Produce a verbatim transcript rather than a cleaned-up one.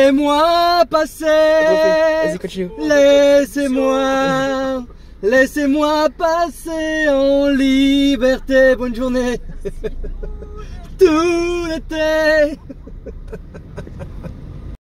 Laissez-moi passer. Vas-y, continue. Laissez-moi. Laissez-moi passer en liberté. Bonne journée. Tout l'été.